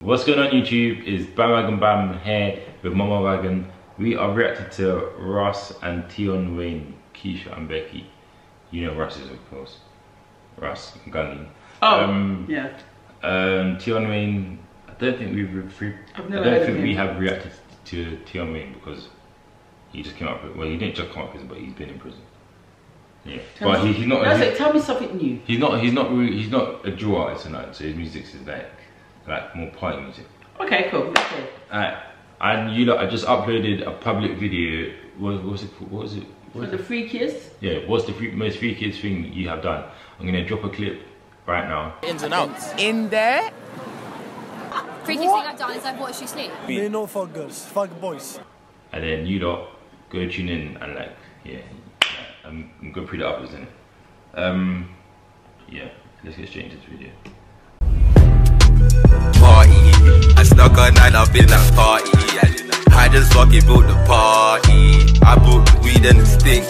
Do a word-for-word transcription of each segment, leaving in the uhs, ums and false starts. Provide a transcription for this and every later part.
What's going on YouTube is Bandwagon Bam here with Mama Wagon. We are reacting to Ross and Tion Wayne, Keisha and Becky. You know Ross is of course. Ross Gunny. Oh, um, yeah. Um, Tion Wayne, I don't think we've re I've I never don't heard think of we him. have reacted to Tion Wayne because he just came up with, well he didn't just come up with prison, but he's been in prison. Yeah. Tell but me, he, he's not that's he, it, tell me something new. he's not he's not really, he's not a drill artist tonight, so his music is like like more party music. Okay, cool. Okay. Alright, and you lot, I just uploaded a public video. What, what was it called? What was it? What For was the it? free kiss? Yeah, what's the free, most free kids thing you have done? I'm gonna drop a clip right now. Ins and outs. In there? Freakiest thing I've done is I've watched you sleep. Me no fuck girls, fuck boys. And then you lot go tune in and like, yeah, I'm, I'm gonna put it up, isn't it? Um, yeah, let's get straight into this video. Party. I snuck a night up in that party. I just fucking built the party. I brought the weed and the stick.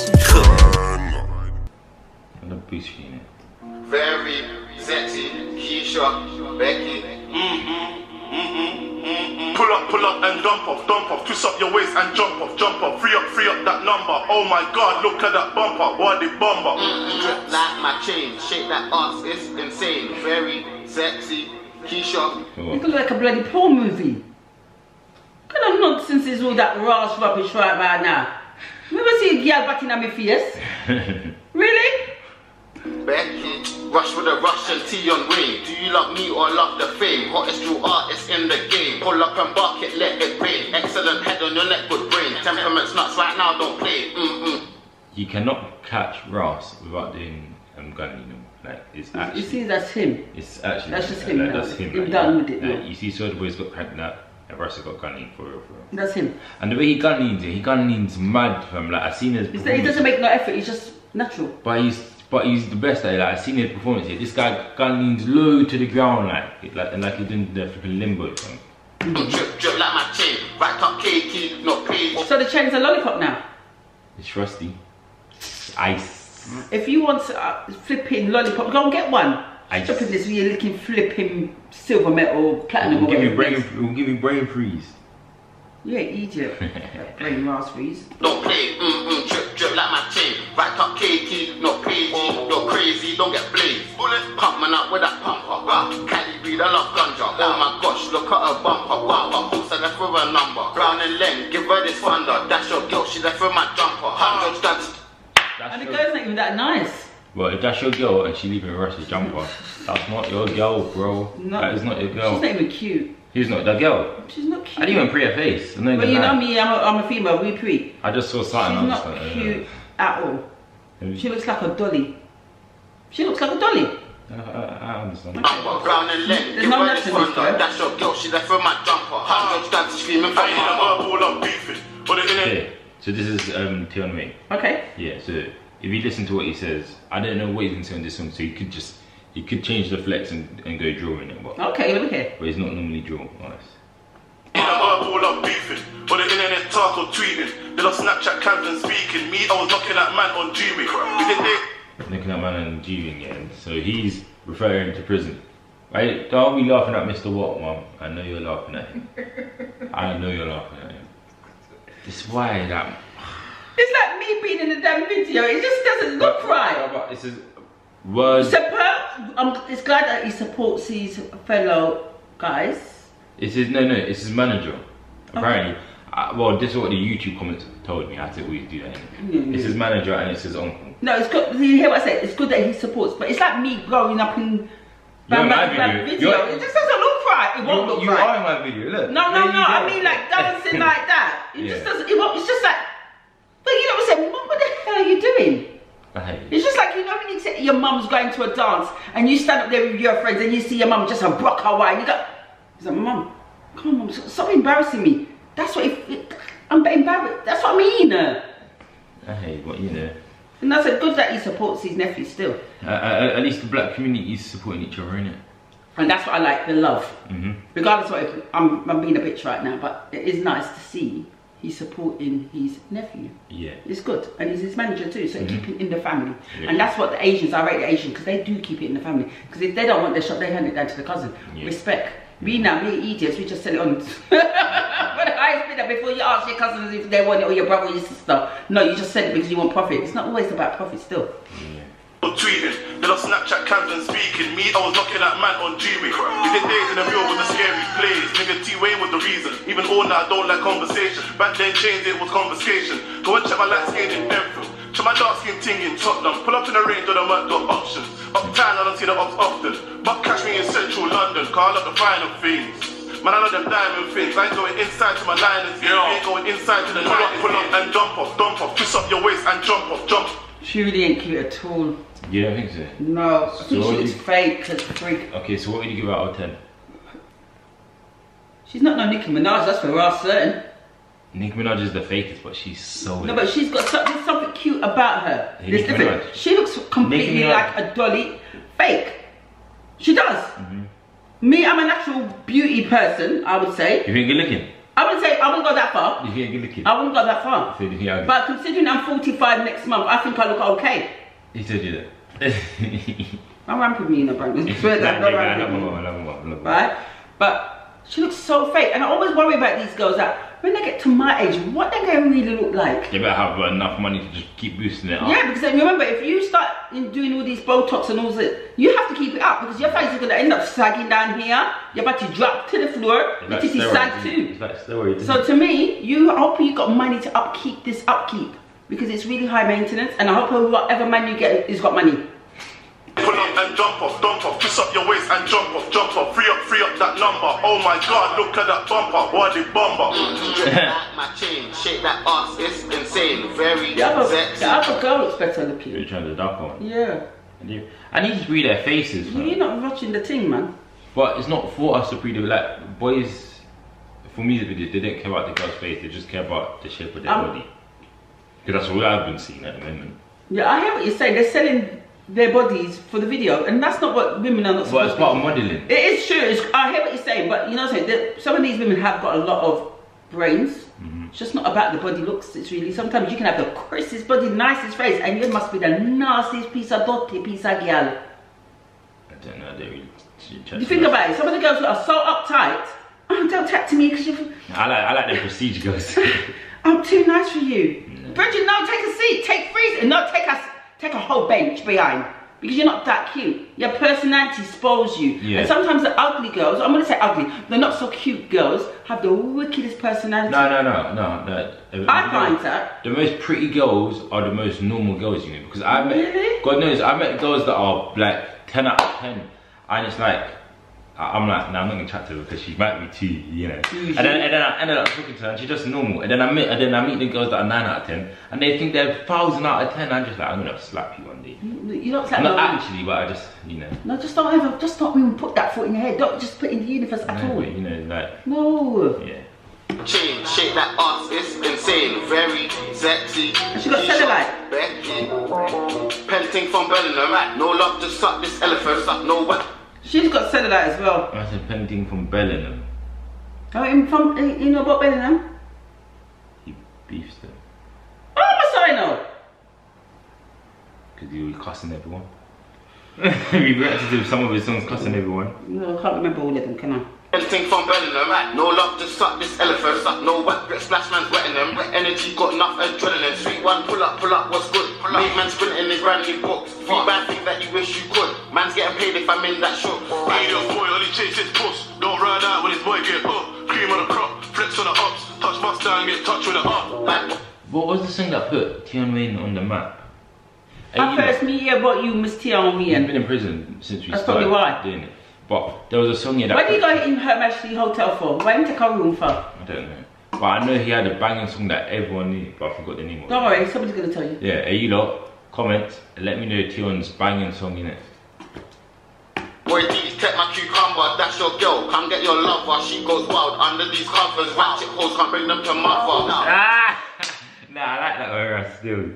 I'm gonna boost you in it. Very sexy, Keisha, Becky. Mm-hmm, mm-hmm, mm-hmm. Pull up, pull up and dump off, dump off. Twist up your waist and jump off, jump off. Free up, free up that number. Oh my God, look at that bumper. What the bomber? Mm-hmm. Drip like my chain, shake that ass, it's insane. Very sexy, Keisha. Oh. You look like a bloody porn movie. What kind of nonsense is all that rash rubbish right about now? Never see a girl back in my face. Really? Becky, rush with a Russian Tion Wayne. Do you love me or love the fame? Hottest drill artist in the game. Pull up and bark it, let it rain. Excellent head on your neck, good brain. Temperament's nuts right now, don't play. Mm-mm. You cannot catch Ross without doing um, gunning him. Like it's actually. You see, that's him. It's actually. That's just like, him like, now. that's him. You're like, done with it like, now. You see, Soulja Boy's got cracked that. And Russ has got gunning for real, for real. That's him. And the way he gun leans, he gun leans mad from like I seen his. He doesn't make no effort, he's just natural. But he's but he's the best at it. Like I seen his performance here. This guy gun leans low to the ground like like and like he's doing the flipping limbo thing. Drip, drip like my chain. Right up cakey, not page. So the chain's a lollipop now. It's rusty. It's ice. If you want uh, flipping lollipop, go and get one. Ice. Stop at this, you're looking flipping silver metal, platinum, We'll or give you whatever. brain. We'll give you brain freeze. Yeah, idiot. That brain raspberries. freeze. Don't play, mm-mm, drip, drip like my chain. Right up cakey, not pagey, not crazy, don't get blazed. Bullet, pump man up with that pumper. Rah, Cali breed, I love ganja. Oh my gosh, look at her bumper. Bumper, boots, I left with a number. Brown and Len, give her this thunder. That's your girl, she left with my jumper. Hundred stabs. And the girl's not even that nice. Well, if that's your girl and she leaving a Russ's jumper, that's not your girl, bro. No, that is not your girl. She's not even cute. He's not that girl. She's not cute. I didn't even pre her face. I'm not But even you know lying. me, I'm a, I'm a female, we pre. I just saw She's something. I was not like, uh, cute at all. uh, She looks like a dolly. She looks like a dolly. I, I, I understand. Number, Brown and Len, There's give no her this nationalist, thunder. right? That's your girl, she left with my jumper. Hundred stabs, screaming for I ain't a mama. verbal, I'm beefing. But it ain't. Okay, so this is um, Tion Wayne. Okay. Yeah, so if you listen to what he says, I don't know what he's gonna say on this song, so he could just he could change the flex and, and go drill in it, but, Okay, let me hear. but he's not normally drill, honest. Ain't a verbal, I'm beefing. But the internet talk or tweeting. They love Snapchat cams and speaking. Me, I was knocking that man on G-Wing. We did they. Looking at man and G-Wing, yeah. So he's referring to prison. Right? Don't be laughing at Mister Watt, mum. I know you're laughing at him. I know you're laughing at him. This is why that. It's like me being in the damn video. It just doesn't look But- right. but This is words. Support. Um, it's glad that he supports his fellow guys. It's his no no. It's his manager. Apparently, uh, well, this is what the YouTube comments told me. I have to always do that. Anyway. Yeah, It's yeah. his manager and it's his uncle. No, it's good. You hear what I said? It's good that he supports, but it's like me growing up in You're in my Bam Bam video. You're- It just doesn't look right. It won't You, look you right. are in my video. Look. No, no, There you no. I go. mean, like dancing like that. It just Yeah. doesn't. It won't. It's just like. But you know what I'm saying? Mum, what the hell are you doing? I hate it. It's just like, you know when you say your mum's going to a dance and you stand up there with your friends and you see your mum just a brock her wine. You go, he's like, Mum, come on, Mum, stop embarrassing me. That's what it, it, I'm embarrassed. That's what I mean. I hate what you know. And that's a good that he supports his nephew still. Uh, uh, at least the black community is supporting each other, innit? And that's what I like, the love. Mm-hmm. Regardless of what, if I'm, I'm being a bitch right now, but it is nice to see he's supporting his nephew. Yeah. It's good. And he's his manager too, so Mm-hmm. keep it in the family. Yeah. And that's what the Asians, I rate the Asians, because they do keep it in the family. Because if they don't want their shop, they hand it down to the cousin. Yeah. Respect. We now, we idiots, we just sell it on. But the highest bidder, before you ask your cousins if they want it, or your brother or your sister. No, you just sell it because you want profit. It's not always about profit still. Yeah. Tweeting, they lost Snapchat cams and speaking. Me, I was knocking that man on G-Wing. We did days in the real with the scary plays. Nigga T-Wayne was the reason. Even all now I don't like conversation. Back then changed it was conversation. Go and check my light skin in Enfield. Check my dark skin ting in Tottenham. Pull up in the range of the Merc got options. Uptown I don't see the ops often. But catch me in central London. Call up the final things. Man, I know them diamond things. I ain't going inside to my liners. Yeah. I ain't going inside to the pull up, pull up and dump off, dump off. Twist up your waist and jump off, jump. She really ain't cute at all. You don't think so? No, I So think she what looks do you- fake as a freak. Okay, so what would you give out of ten? She's not no Nicki Minaj, that's for us certain. Nicki Minaj is the fakest, but she's so. No, but she's got some, there's something cute about her. Hey, There's Nicki different. Minaj. She looks completely Nicki Minaj. like a dolly. Fake. She does. Mm-hmm. Me, I'm a natural beauty person, I would say. You think good looking? I wouldn't say, I wouldn't go that far. You think good looking? I wouldn't go that far. So you think ugly? But considering I'm forty-five next month, I think I look okay. He told you that. Don't ramp with me in the brand. I swear that, don't ramp with me. Right? But she looks so fake. And I always worry about these girls that when they get to my age, what they're going to really look like. They better have enough money to just keep boosting it up. Yeah, because then remember, if you start in doing all these Botox and all this, you have to keep it up because your face is going to end up sagging down here. You're about to drop to the floor. It's like Your titties steroids, sag isn't it? too. It's like steroids, isn't So it? to me, you I hope you got money to upkeep this upkeep because it's really high maintenance, and I hope whatever man you get has got money. Pull up and jump off, dump off, twist up your waist and jump off, jump off, free up, free up that number. Oh my god, look at that bumper, what the bumper. Drip like my chain, shake that ass, it's insane, very The other, sexy. the other girl looks better You're looking. trying to duck on. Yeah. And you- I need to read their faces, man. You're not watching the thing, man. But it's not for us to read it. Like boys, for music videos, they don't care about the girl's face. They just care about the shape of their Um, body. Because that's what I've been seeing at the moment. Yeah, I hear what you're saying. They're selling their bodies for the video, and that's not what women are not But supposed it's to part be. of modelling. It is true. It's, I hear what you're saying, but you know what I'm saying? That some of these women have got a lot of brains. Mm-hmm. It's just not about the body looks. It's really sometimes you can have the crispest body, nicest face, and you must be the nastiest piece of dirty piece of girl. I don't know. They really. You think about it. Some of the girls that are so uptight. Oh, don't talk to me because you. I like I like the prestige girls. I'm too nice for you, Bridget. No, take a seat. Take freeze. No, take a take a whole bench behind. Because you're not that cute. Your personality spoils you. Yeah. And sometimes the ugly girls, I'm gonna say ugly, the not so cute girls have the wickedest personality. No, no, no, no. no. The- I the- find that. the most pretty girls are the most normal girls, you know. Because I met, Really? God knows, I met girls that are like ten out of ten, and it's like, I- I'm like, nah, I'm not gonna chat to her because she might be too, you know. Usually. And then, and then I ended up talking to her, and she's just normal. And then I meet, and then I meet the girls that are nine out of ten, and they think they're thousand out of ten. I'm just like, I'm gonna slap you one day. You don't say Not no. actually, but I just, you know. No, just don't ever, just don't even put that foot in your head. Don't just put it in the universe at No, all. but, you know, like, No. yeah. Chain, shake that ass, it's insane, very sexy. And she got cellulite. Becky, penting from Bellingham, no love to suck this elephant, suck no what. She's got cellulite as well. I said painting from Bellingham. Oh, in, from, in, you know about Bellingham? He beefs them Oh, must I know? because he was cussing everyone. We reacted to some of his songs cussing everyone. No, I can't remember all of them, can I? Penting from Bellingham, no love to suck this elephant, suck no what. Splash man's wetting them, energy got enough adrenaline. Sweet one, pull up, pull up, what's good? Pull up. Make man sprinting his brand new books. Three bad things that you wish you could. Man's getting paid if I'm in that show. Idiot boy, only chase his puss. Don't ride out when his boy get up. Cream on the crop, flex on the ups. Touch Mustang, get touch with the up. Back. What was the song that put Tion Wayne on the map? Hey, I you know, first meet here about you, Miss Tion he's Wayne. been in prison since we That's started probably why. doing it. But there was a song here that Where did you put- go in Her Majesty Hotel for? Why didn't you take a room for? I don't know. But I know he had a banging song that everyone knew, but I forgot the name of it. Don't worry, somebody's gonna tell you. Yeah, hey you lot, comment and let me know Tion's banging song in it. Boy, these take my cucumber, that's your girl. Come get your lover, she goes wild under these covers. Ratchet hoes can't bring them to mother. Ah! Nah, I like that one Russ, still.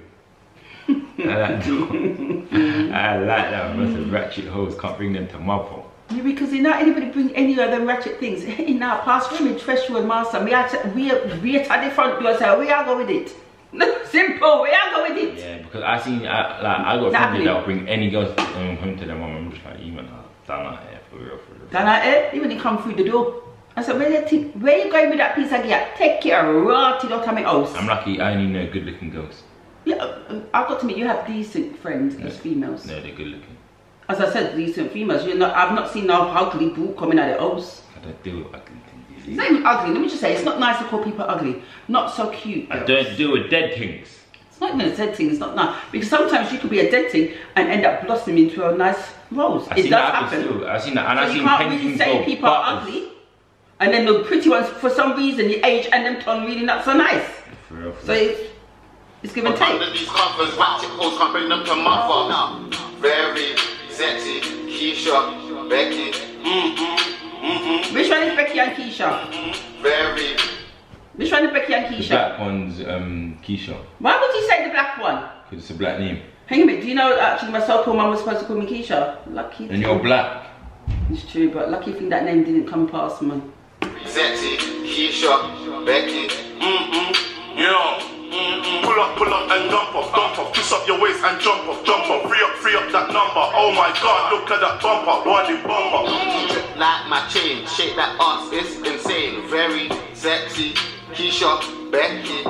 I like that one. I like that one. Russ, ratchet hoes can't bring them to mother. Yeah, because you not anybody bring any of them ratchet things. In our past women, threshold master, we are we are we are at the front door, so we are go with it. Simple, we are go with it. Yeah, because I seen, I, like, I got Exactly. friends that will bring any girls um, home to their mum. I'm just like, you man, Down out here, for real, for real. Down out here, even he come through the door. I said, where you, where you going with that piece of gear? Take care, rotted out of my house. I'm lucky I only know good looking girls. Yeah, I've got to admit, you have decent friends No. as females. No, they're good looking. As I said, decent females. You're not, I've not seen no ugly boo coming out of their house. I don't deal with ugly things. It's not even ugly. Let me just say, it's not nice to call people ugly. Not so cute. I girls. don't deal with dead things. It's not even a dead thing. It's not nice. Because sometimes you could be a dead thing and end up blossoming into a nice rose. I've It seen does that happen happen. still. I've seen that, and So I've you seen can't really paintings say go people are butters. ugly. And then the pretty ones, for some reason, the age and them turn really not so nice. For real, for So real. it's, it's give and But under take. these covers, ratchet hoes can't bring them to mother. Very sexy, Keisha, Becky. Which one is Becky and Keisha? Very. Which one is Becky and The Keisha? black one's um, Keisha, Why would you say the black one? because it's a black name. Hang on a minute, do you know actually my so-called mum was supposed to call me Keisha? Lucky. And you're black. It's true, but lucky thing that name didn't come past me. Sexy, Keisha, Becky. Mm-mm, yeah. Mm-mm. Pull up, pull up and dump off, dump off. Twist up your waist and jump off, jump off. Free up, free up that number. Oh my God, look at that bumper, body bumper. Drip like my chain, shake that ass, it's insane. Very sexy, Keisha, Becky.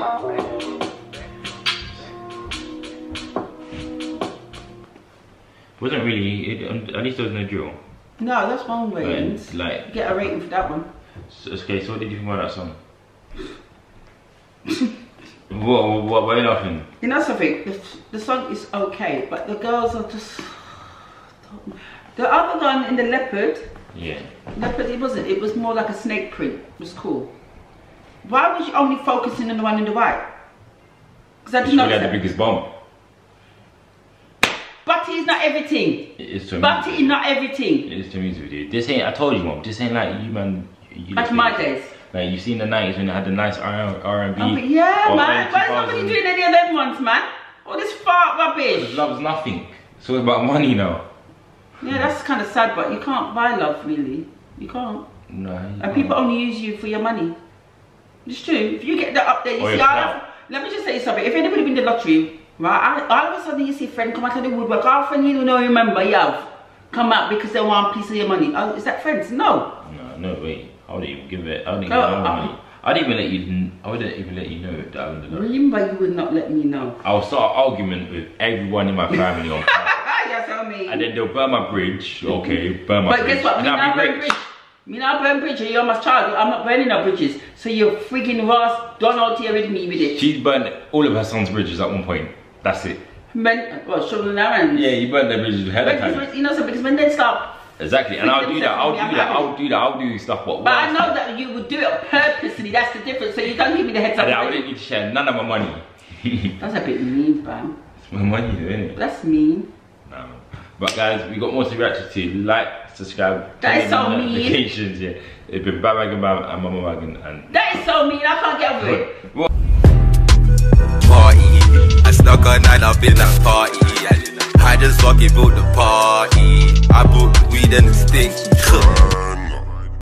Wasn't really, it, at least there was no drill. No, that's one rating. But, like, Get a rating for that one. so, okay, so what did you think about that song? what, what, what, why are you laughing? You know something? The, the song is okay, but the girls are just. The other one in the leopard, Yeah. leopard, it wasn't. It was more like a snake print. It was cool. Why was you only focusing on the one in the white? Because I She did not. really had the biggest bump. Butty is not everything. It is to Butty me. is not everything. It is to music video. This ain't, I told you, mom, this ain't like you, man. You Back look in my at it. days. Like, you seen the nineties when they had the nice R and B. Oh, but yeah, or man. early Why is nobody two thousands. doing any of them ones, man? All this fart rubbish. Love's nothing. It's all about money now. Yeah, that's kind of sad, but you can't buy love, really. You can't. No. you And can't. people only use you for your money. It's true. If you get that up there, you Or see, your I clout. have, let me just say something. If anybody win the lottery, right, I, all of a sudden you see a friend come out of the woodwork, our friend you don't know, remember, you have come out because they want a piece of your money. Oh, is that friends? No. No, no, wait. I wouldn't even give it. I wouldn't Oh, give it no uh, money. I didn't even let you. I wouldn't even let you know that I wouldn't do that. Remember, you would not let me know. I'll start an argument with everyone in my family on purpose. You tell me. And then they'll burn my bridge. Okay, burn my But bridge. guess what? And Me I'll not be burn rich. bridge. Me not burn bridge. You're my child. I'm not burning no bridges. So you're freaking Ross done out here with me with it. She's burnt all of her son's bridges at one point. That's it. Men, well, children around. Yeah, you burnt their bridges ahead of But time. because, you know, so because when they start. Exactly, and I'll do that. I'll do I'm that. happy. I'll do that. I'll do stuff. But But I know that you would do it purposely. That's the difference. So you don't give me the heads up. And I wouldn't need to share none of my money. That's a bit mean, fam. It's my money, though, isn't it? That's mean. No. But guys, we got more to react to. Like, subscribe, That is turn on so mean. notifications. Yeah, it's been Bam Bam Bam and Mama Wagon and. That is so mean. I can't get over it. Well, Party, I snuck a night up in that party. I just fucking built the party. I bought weed and the stick.